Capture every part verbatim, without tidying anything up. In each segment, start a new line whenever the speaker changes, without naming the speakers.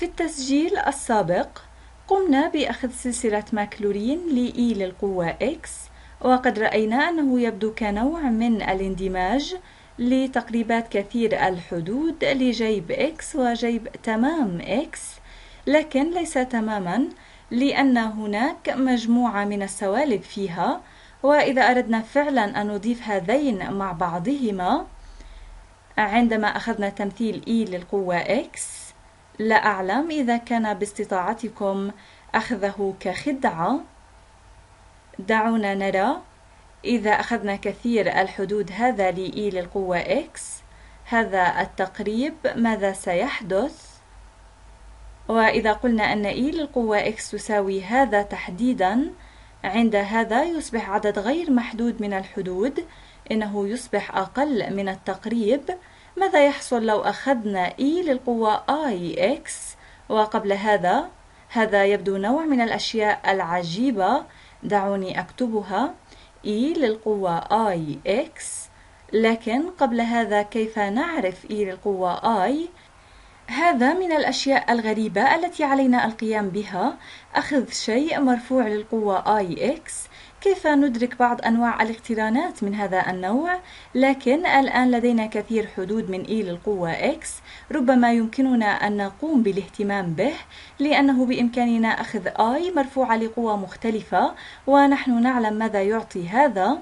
في التسجيل السابق قمنا بأخذ سلسلة ماكلورين لإي للقوة X، وقد رأينا أنه يبدو كنوع من الاندماج لتقريبات كثير الحدود لجيب X وجيب تمام X، لكن ليس تماما لأن هناك مجموعة من السوالب فيها، وإذا أردنا فعلا أن نضيف هذين مع بعضهما عندما أخذنا تمثيل إي للقوة X، لا أعلم إذا كان باستطاعتكم أخذه كخدعة. دعونا نرى إذا أخذنا كثير الحدود هذا لإي للقوة X، هذا التقريب ماذا سيحدث؟ وإذا قلنا أن إي للقوة X تساوي هذا تحديدا، عند هذا يصبح عدد غير محدود من الحدود، إنه يصبح أقل من التقريب. ماذا يحصل لو أخذنا إي للقوة آي إكس وقبل هذا؟ هذا يبدو نوع من الأشياء العجيبة، دعوني أكتبها إي للقوة آي إكس، لكن قبل هذا كيف نعرف إي للقوة آي؟ هذا من الأشياء الغريبة التي علينا القيام بها، أخذ شيء مرفوع للقوة آي إكس. كيف ندرك بعض أنواع الاقترانات من هذا النوع؟ لكن الآن لدينا كثير حدود من إي للقوة X، ربما يمكننا أن نقوم بالاهتمام به لأنه بإمكاننا أخذ I مرفوعة لقوة مختلفة، ونحن نعلم ماذا يعطي هذا.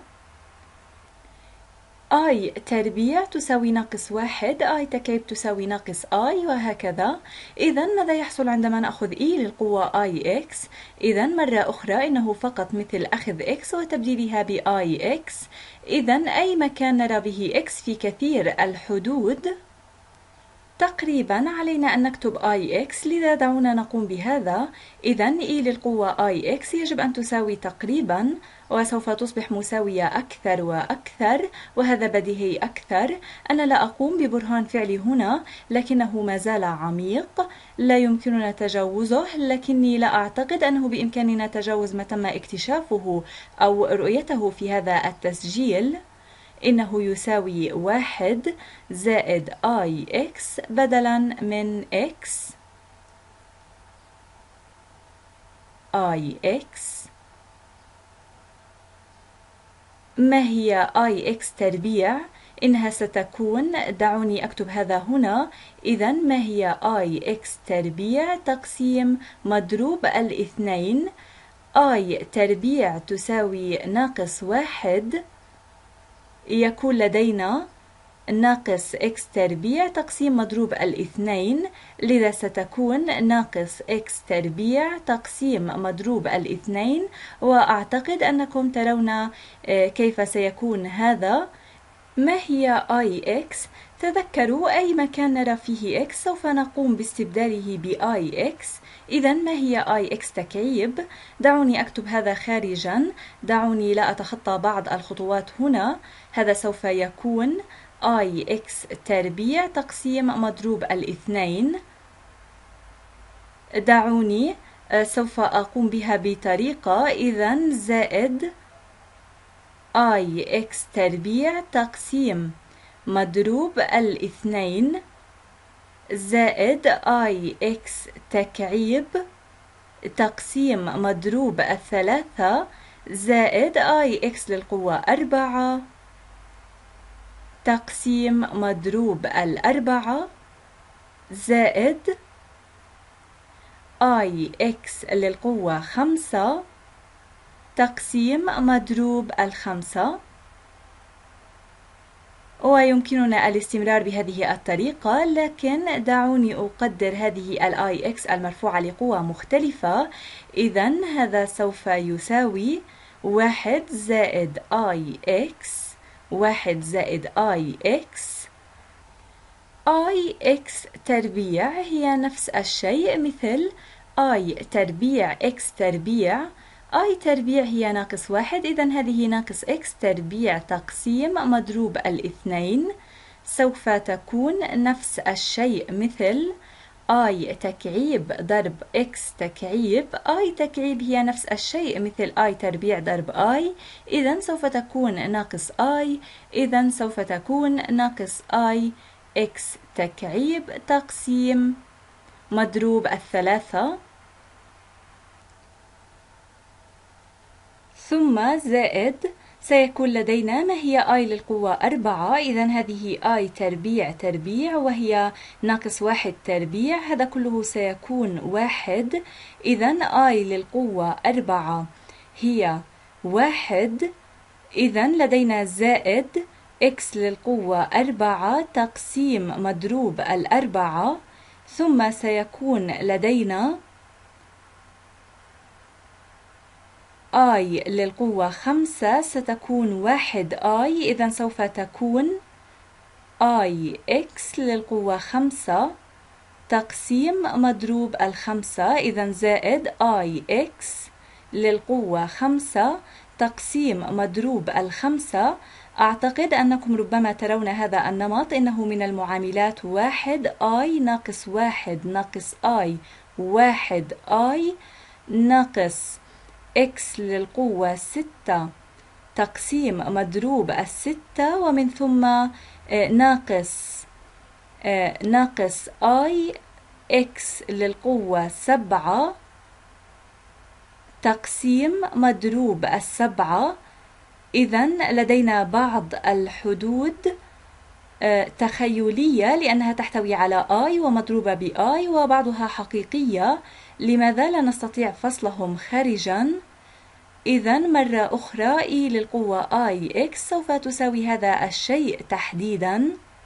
I تربيع تساوي ناقص واحد، I تكعيب تساوي ناقص I، وهكذا. إذا ماذا يحصل عندما نأخذ E للقوة آي إكس؟ إذا مرة أخرى إنه فقط مثل أخذ X وتبديلها ب آي إكس. إذا أي مكان نرى به X في كثير الحدود تقريبا علينا أن نكتب آي إكس، لذا دعونا نقوم بهذا. إذا E للقوة آي إكس يجب أن تساوي تقريبا، وسوف تصبح مساوية أكثر وأكثر، وهذا بديهي أكثر. أنا لا أقوم ببرهان فعلي هنا، لكنه ما زال عميق لا يمكننا تجاوزه، لكني لا أعتقد أنه بإمكاننا تجاوز ما تم اكتشافه أو رؤيته في هذا التسجيل. إنه يساوي واحد زائد آي إكس بدلا من إكس آي إكس. ما هي آي إكس تربيع؟ إنها ستكون، دعوني أكتب هذا هنا. إذا ما هي آي إكس تربيع تقسيم مضروب الاثنين؟ آي تربيع تساوي ناقص واحد، يكون لدينا ناقص إكس تربيع تقسيم مضروب الاثنين، لذا ستكون ناقص إكس تربيع تقسيم مضروب الاثنين. وأعتقد أنكم ترون كيف سيكون هذا. ما هي آي إكس؟ تذكروا أي مكان نرى فيه X سوف نقوم باستبداله ب آي إكس. إذا ما هي آي إكس تكعيب؟ دعوني أكتب هذا خارجا، دعوني لا أتخطى بعض الخطوات هنا. هذا سوف يكون آي إكس تربيع تقسيم مضروب الاثنين. دعوني سوف أقوم بها بطريقة، إذا زائد آي إكس تربيع تقسيم مضروب الاثنين زائد آي إكس تكعيب تقسيم مضروب الثلاثة زائد آي إكس للقوة أربعة تقسيم مضروب الأربعة زائد آي إكس للقوة خمسة تقسيم مضروب الخمسة. ويمكننا الاستمرار بهذه الطريقة، لكن دعوني أقدر هذه ال آي إكس المرفوعة لقوة مختلفة. إذا هذا سوف يساوي واحد زائد آي إكس، واحد زائد آي إكس. آي إكس تربيع هي نفس الشيء مثل آي تربيع إكس تربيع. آي تربيع هي ناقص واحد، إذا هذه ناقص إكس تربيع تقسيم مضروب الاثنين سوف تكون نفس الشيء مثل آي تكعيب ضرب إكس تكعيب. آي تكعيب هي نفس الشيء مثل آي تربيع ضرب آي، إذا سوف تكون ناقص آي، إذا سوف تكون ناقص آي إكس تكعيب تقسيم مضروب الثلاثة، ثم زائد سيكون لدينا ما هي I للقوة أربعة، إذن هذه I تربيع تربيع وهي ناقص واحد تربيع، هذا كله سيكون واحد، إذن I للقوة أربعة هي واحد، إذن لدينا زائد x للقوة أربعة تقسيم مضروب الأربعة، ثم سيكون لدينا I للقوة خمسة ستكون واحد I، إذن سوف تكون I x للقوة خمسة تقسيم مضروب الخمسة، إذن زائد I x للقوة خمسة تقسيم مضروب الخمسة. أعتقد أنكم ربما ترون هذا النمط، إنه من المعاملات واحد I ناقص واحد ناقص I واحد I ناقص x للقوة ستة تقسيم مضروب الستة، ومن ثم ناقص ناقص I x للقوة سبعة تقسيم مضروب السبعة. إذن لدينا بعض الحدود تخيلية لأنها تحتوي على I ومضروبة ب I، وبعضها حقيقية، لماذا لا نستطيع فصلهم خارجا؟ إذن مرة أخرى E للقوة I x سوف تساوي هذا الشيء تحديدا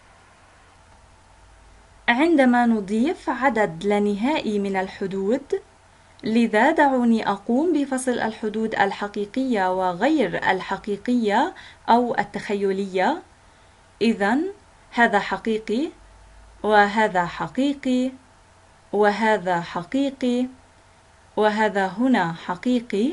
عندما نضيف عدد لا نهائي من الحدود. لذا دعوني أقوم بفصل الحدود الحقيقية وغير الحقيقية أو التخيلية. إذن هذا حقيقي وهذا حقيقي وهذا حقيقي وهذا هنا حقيقي.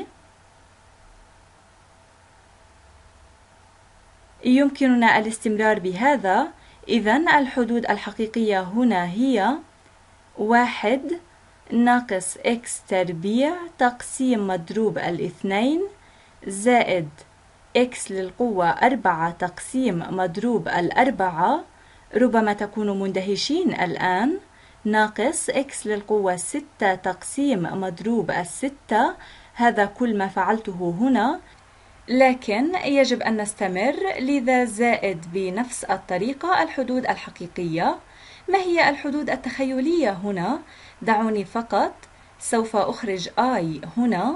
يمكننا الاستمرار بهذا. إذن الحدود الحقيقية هنا هي واحد ناقص x تربيع تقسيم مضروب الاثنين زائد x للقوة أربعة تقسيم مضروب الأربعة، ربما تكونوا مندهشين الآن، ناقص x للقوة ستة تقسيم مضروب الستة، هذا كل ما فعلته هنا، لكن يجب أن نستمر، لذا زائد بنفس الطريقة الحدود الحقيقية. ما هي الحدود التخيلية هنا؟ دعوني فقط سوف أخرج I هنا،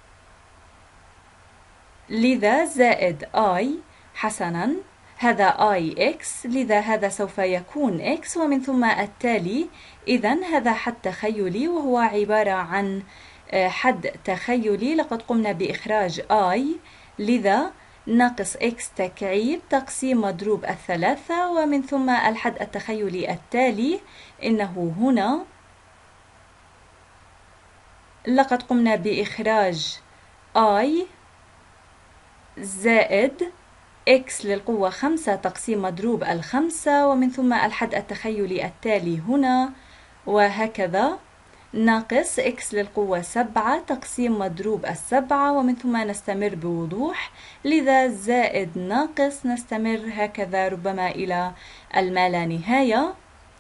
لذا زائد I، حسنا هذا I x، لذا هذا سوف يكون x ومن ثم التالي. إذن هذا حد تخيلي وهو عبارة عن حد تخيلي لقد قمنا بإخراج I، لذا ناقص x تكعيب تقسيم مضروب الثلاثة، ومن ثم الحد التخيلي التالي إنه هنا لقد قمنا بإخراج I زائد x للقوة خمسة تقسيم مضروب الخمسة، ومن ثم الحد التخيلي التالي هنا، وهكذا ناقص x للقوة سبعة تقسيم مضروب السبعة، ومن ثم نستمر بوضوح، لذا زائد ناقص نستمر هكذا ربما إلى المالانهاية.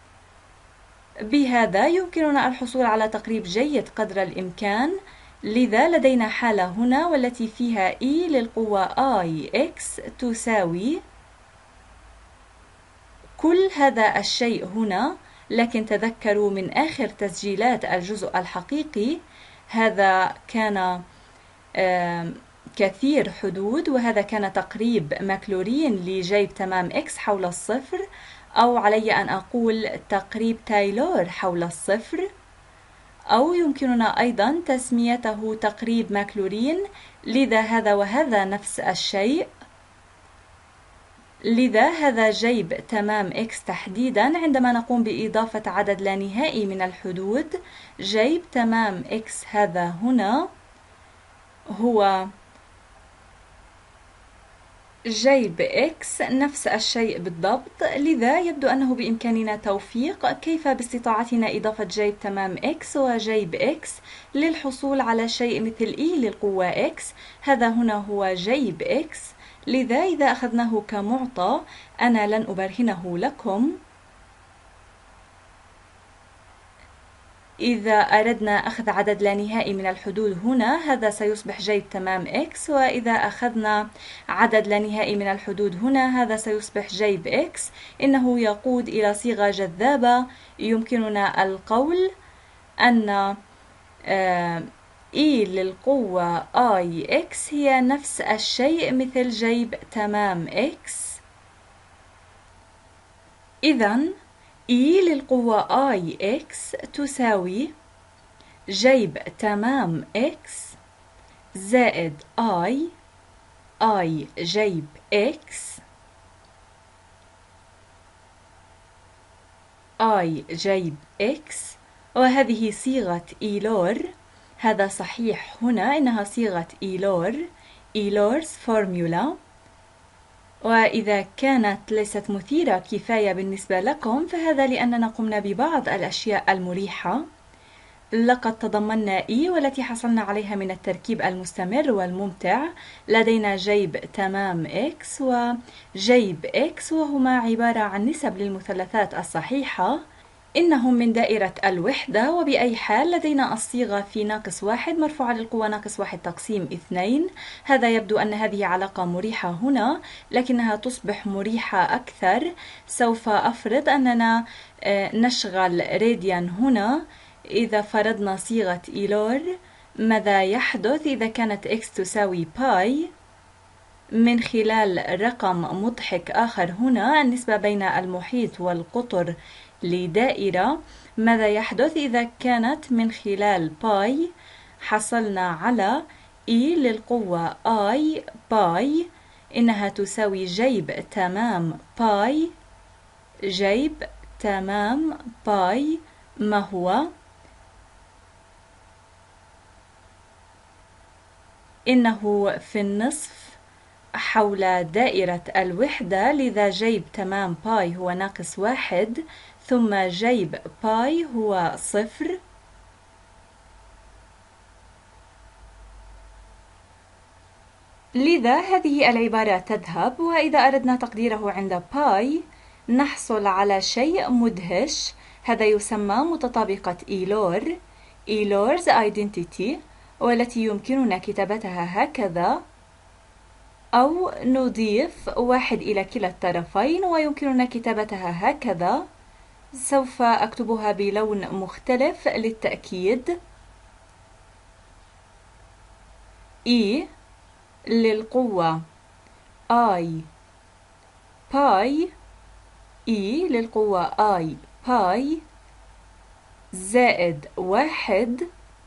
بهذا يمكننا الحصول على تقريب جيد قدر الإمكان. لذا لدينا حالة هنا والتي فيها E للقوة I x تساوي كل هذا الشيء هنا، لكن تذكروا من آخر تسجيلات الجزء الحقيقي هذا كان كثير حدود، وهذا كان تقريب ماكلورين لجيب تمام x حول الصفر، أو علي أن أقول تقريب تايلور حول الصفر، أو يمكننا أيضا تسميته تقريب ماكلورين. لذا هذا وهذا نفس الشيء، لذا هذا جيب تمام x تحديدا عندما نقوم بإضافة عدد لا نهائي من الحدود. جيب تمام x هذا هنا هو جيب x نفس الشيء بالضبط، لذا يبدو أنه بإمكاننا توفيق كيف باستطاعتنا إضافة جيب تمام x وجيب x للحصول على شيء مثل E للقوة x. هذا هنا هو جيب x، لذا إذا أخذناه كمعطى، أنا لن أبرهنه لكم، إذا أردنا أخذ عدد لا نهائي من الحدود هنا هذا سيصبح جيب تمام x، وإذا أخذنا عدد لا نهائي من الحدود هنا هذا سيصبح جيب x. إنه يقود إلى صيغة جذابة. يمكننا القول أن e للقوة I x هي نفس الشيء مثل جيب تمام x. إذن e للقوة I x تساوي جيب تمام x زائد I I جيب x I جيب x. وهذه صيغة إيلور. هذا صحيح هنا إنها صيغة إيلور، إيلور's فورمولا. وإذا كانت ليست مثيرة كفاية بالنسبة لكم فهذا لأننا قمنا ببعض الأشياء المريحة. لقد تضمنا E والتي حصلنا عليها من التركيب المستمر والممتع. لدينا جيب تمام X وجيب X، وهما عبارة عن نسب للمثلثات الصحيحة. إنهم من دائرة الوحدة، وبأي حال لدينا الصيغة في ناقص واحد مرفوعة للقوة ناقص واحد تقسيم اثنين. هذا يبدو أن هذه علاقة مريحة هنا، لكنها تصبح مريحة أكثر. سوف أفرض أننا نشغل راديان هنا. إذا فرضنا صيغة إيلور ماذا يحدث إذا كانت x تساوي باي؟ من خلال رقم مضحك آخر هنا، النسبة بين المحيط والقطر لدائرة، ماذا يحدث إذا كانت من خلال باي؟ حصلنا على e للقوة I باي، إنها تساوي جيب تمام باي جيب تمام باي. ما هو؟ إنه في النصف حول دائرة الوحدة، لذا جيب تمام باي هو ناقص واحد، ثم جيب باي هو صفر. لذا هذه العبارة تذهب، وإذا أردنا تقديره عند باي نحصل على شيء مدهش. هذا يسمى متطابقة إيلور، إيلور's identity، والتي يمكننا كتابتها هكذا، أو نضيف واحد إلى كلا الطرفين ويمكننا كتابتها هكذا. سوف أكتبها بلون مختلف للتأكيد. E للقوة I باي، E للقوة I باي زائد واحد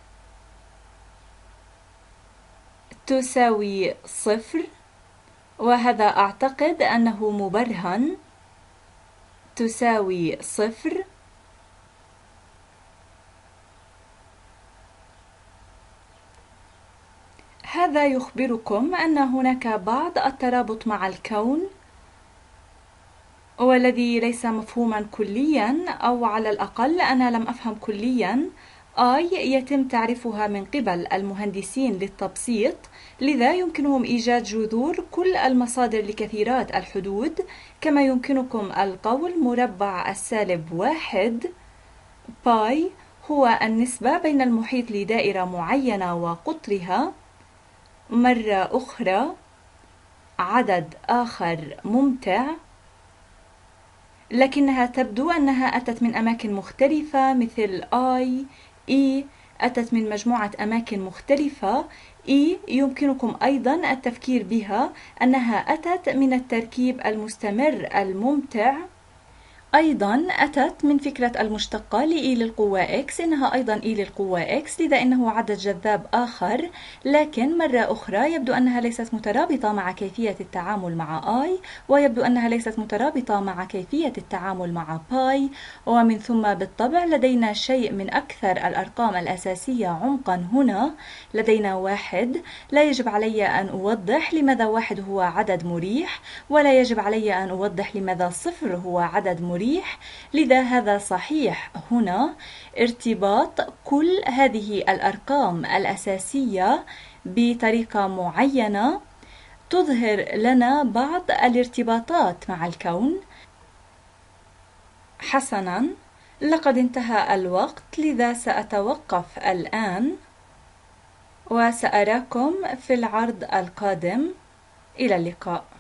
تساوي صفر، وهذا أعتقد أنه مبرهن. تساوي صفر. هذا يخبركم أن هناك بعض الترابط مع الكون، والذي ليس مفهوما كليا، أو على الأقل أنا لم أفهم كليا. I يتم تعريفها من قبل المهندسين للتبسيط، لذا يمكنهم إيجاد جذور كل المصادر لكثيرات الحدود. كما يمكنكم القول مربع السالب واحد باي هو النسبة بين المحيط لدائرة معينة وقطرها. مرة أخرى عدد آخر ممتع، لكنها تبدو أنها أتت من أماكن مختلفة، مثل I E أتت من مجموعة أماكن مختلفة. E يمكنكم أيضا التفكير بها أنها أتت من التركيب المستمر الممتع. أيضا أتت من فكرة المشتقة ل E للقوة X، إنها أيضا E للقوة X، لذا إنه عدد جذاب آخر. لكن مرة أخرى يبدو أنها ليست مترابطة مع كيفية التعامل مع I، ويبدو أنها ليست مترابطة مع كيفية التعامل مع باي. ومن ثم بالطبع لدينا شيء من أكثر الأرقام الأساسية عمقا هنا. لدينا واحد. لا يجب علي أن أوضح لماذا واحد هو عدد مريح، ولا يجب علي أن أوضح لماذا صفر هو عدد مريح. لذا هذا صحيح هنا. ارتباط كل هذه الأرقام الأساسية بطريقة معينة تظهر لنا بعض الارتباطات مع الكون. حسنا، لقد انتهى الوقت، لذا سأتوقف الآن وسأراكم في العرض القادم. إلى اللقاء.